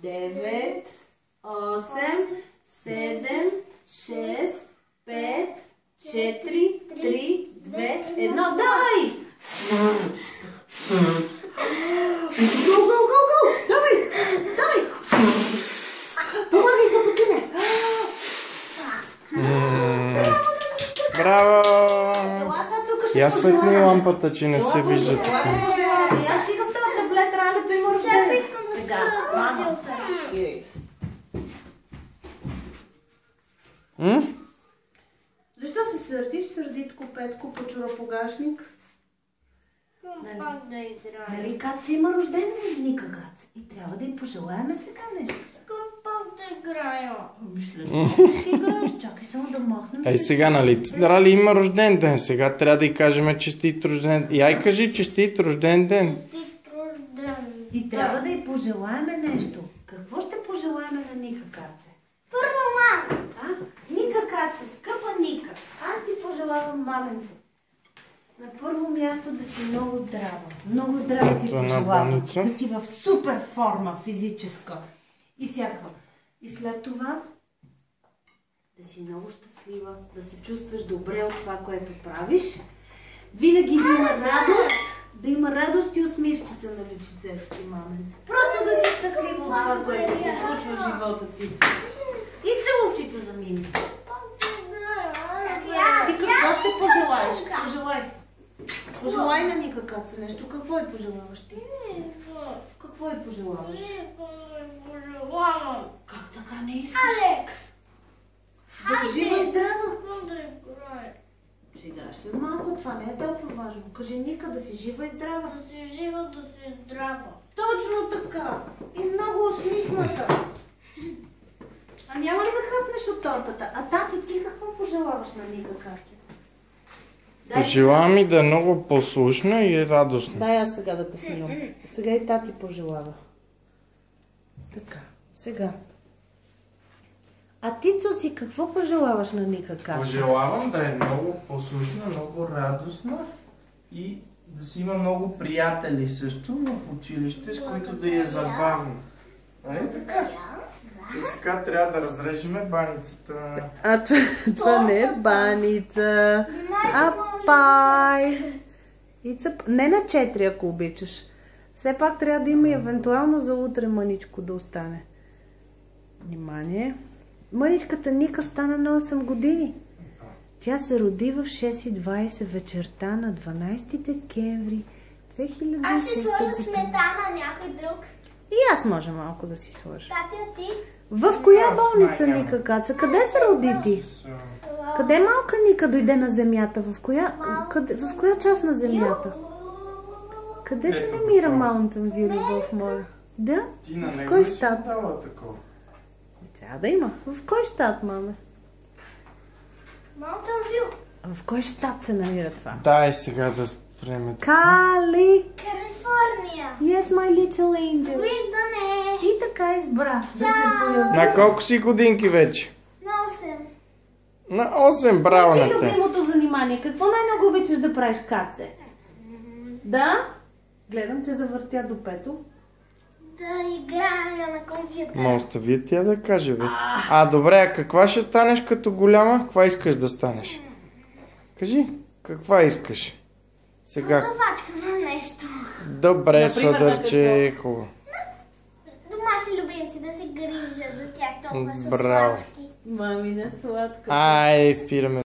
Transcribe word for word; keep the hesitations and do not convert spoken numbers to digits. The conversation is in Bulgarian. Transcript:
девет, осем, седем, шест, пет, четири, три, две, едно. Давай! Го, го, го, го! Давай! Давай! Помагай, капуцине! Браво! Ела сега тук ще Я светни лампата, че не се вижда тук. И аз стига с този таблет, ралето има рождение. Сега, мама. Защо се сърдиш, сърдитко, Петко, по чуропогашник? Пак да играя. Нали Каца има рожден ден, Ника Каца? И трябва да й пожелаем сега нещо. Искам пак да играя. Мисля, ще играеш, чакай само да махнем. Ей сега, нали? Рали има рожден ден. Сега трябва да й кажем честит рожден ден. И ай кажи честит рожден ден. Честит рожден. И трябва да й пожелаем нещо. Какво ще пожелаем на Ника Каца? Първо мама. А? Ника Каца, скъпа Ника, аз ти пожелавам, маменце, на първо място да си много здрава. Много здрава ти пожелавам. Да си в супер форма физическа и всякаква. И след това да си много щастлива, да се чувстваш добре от това, което правиш. Винаги да има радост, да има радост и усмивчица на личицето ти, маменце. Просто да си щастлива от това, което се случва в живота си. И целувчите за Мими. Ти какво ще пожелаеш? Пожелай. Пожелай на Ника Каца нещо. Какво и пожелаваш ти? Какво и пожелаваш? Пожелавам. Как така не искаш? Алекс. Да е жива и здрава. Да играя. Ще играеш след малко. Това не е толкова важно. Кажи Ника да си жива и здрава. Да си жива, да си здрава. Точно така. И много усмихната. А няма ли да хъпнеш от тортата? А тати, ти какво пожелаваш на Ника Каца? Пожелавам и да е много послушна и радостна. Дай аз сега да те снимам. Сега и тати пожелава. Така, сега. А ти, Цуци, какво пожелаваш на Ника Каца? Пожелавам да е много послушна, много радостна и да си има много приятели също в училище, с които да я забавим. Нали така? И сега трябва да разрежеме баницата. А това, това не е баница, а пай. Цъп... Не на четири, ако обичаш. Все пак трябва да има и евентуално за утре мъничко да остане. Внимание. Мъничката Ника стана на осем години. Тя се роди в шест и двайсет вечерта на дванайсети декември две хиляди и шеста. Аз ще сложа сметана, някой друг. И аз може малко да си сложа. Татя, ти? В коя болница, Ника Каца? Къде се роди ти? Къде малка Ника дойде на земята? В коя, къде, в коя част на земята? Къде се намира Маунтън Вю, любов моя? Да? Ти на В него кой ли си щат? дала такова? Трябва да има. В кой щат, маме? Маунтън Вю. В кой щат се намира това? Дай сега да спреме. Кали! Калифорния. Yes, my little angel. Виждане. И така избра да се появи. На колко си годинки вече? На осем. На осем, браво на Ти те. любимото занимание. Какво най-много обичаш да правиш, Каце? Да? Гледам, че завъртя до пето. Да играя на компютър. Ма остави тя да каже, бе. А, добре, а каква ще станеш като голяма? Каква искаш да станеш? Кажи, каква искаш? Сега. Продавачка на нещо. Добре, Например, Сладърче, е хубаво. Домашни любимци, да се грижа за тях, толкова са Браво. сладки. Мамина сладка. Ай, спираме.